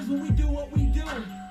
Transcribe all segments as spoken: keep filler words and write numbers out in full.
times when we do what we do.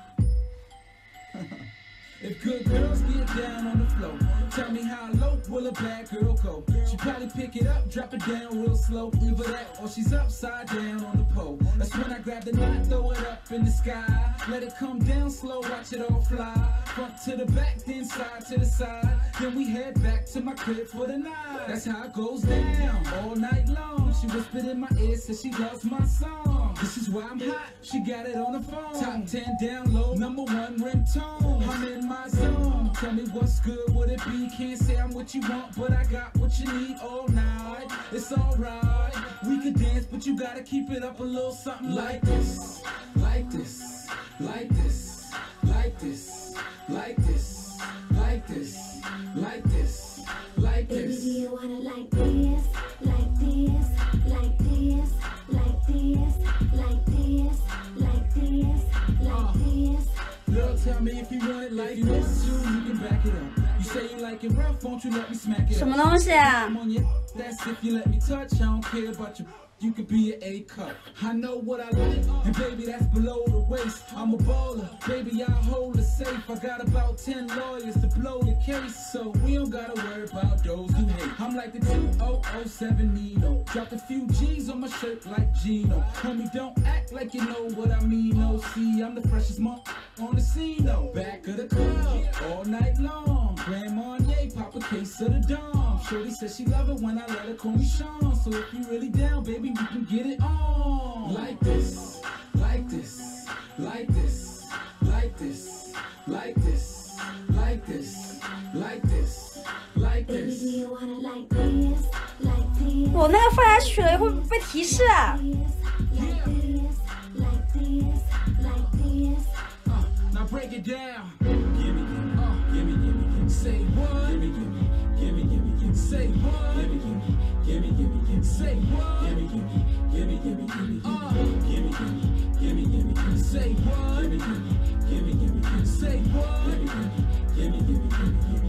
If good girls get down on the floor, tell me how low will a bad girl go? She probably pick it up, drop it down real slow. Either that or she's upside down on the pole. That's when I grab the knot, throw it up in the sky. Let it come down slow, watch it all fly. Front to the back, then side to the side. Then we head back to my crib for the night. That's how it goes down all night long. She whispered in my ear, said she loves my song. This is why I'm hot, she got it on the phone. Top ten down low, number one ringtone. I'm in my zone, tell me what's good, would it be? Can't say I'm what you want, but I got what you need all night. It's alright, we could dance, but you gotta keep it up a little something like this. Like this, like this, like this, like this, like this, like this, like this. Baby, do you wanna like this, like this, like this, like this, like this, like this, like this? Girl, tell me if you want it like this. You can back it up. You say you like it rough, won't you let me smack it up? 什么东西啊？ I'm on your that's if you let me touch. I don't care about you. You could be an A cup. I know what I like, and baby, that's below the waist. I'm a baller, baby, I hold it safe. I got about ten lawyers to blow the case, so we don't gotta worry about those who hate. I'm like the two thousand seven Nino. Dropped a few G's on my shirt like Gino. Homie, don't act like you know what I mean. No, see, I'm the freshest monk on the scene, though. Back of the club, all night long. Grand Marnier, pop a case of the Dom. Shorty says she love it when I let her call me Sean. So if you really down, baby, we can get it on. Like this, like this, like this, like this, like this, like this, like this, like Baby, do this. you wanna like this, like this? 我那个放下去了会不会被提示啊？ Like this, like this, like this. Uh, now break it down. Gimme, gimme, uh, gimme, gimme, gimme. Say what? Gimme, gimme, gimme, gimme, gimme. Say what? Gimme, gimme, gimme, gimme, gimme. Say what? Gimme, gimme, gimme, gimme, gimme. Uh, gimme, gimme, gimme, gimme, gimme. Say what? Gimme, gimme, gimme, gimme, gimme. Say what? Gimme, gimme, gimme, gimme, gimme, gimme.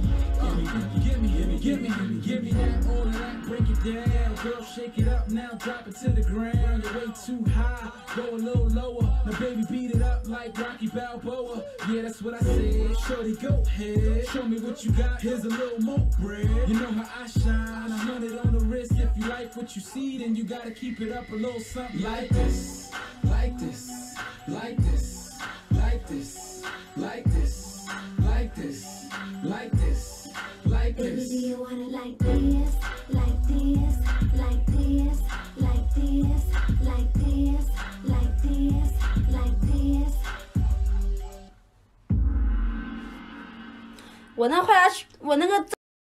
Gimme, gimme, gimme, gimme, gimme that, all of that, break it down. Girl, shake it up now, drop it to the ground. You're way too high, go a little lower. Now baby, beat it up like Rocky Balboa. Yeah, that's what I said. Shorty, go ahead, show me what you got. Here's a little more bread. You know how I shine, a hundred on the wrist. If you like what you see, then you gotta keep it up a little something like this, like this, like this, like this, like this, like this, like this. Like Baby, this. do you wanna like this, like this, like this, like this, like this, like this, like this? 我那画下去，我那个。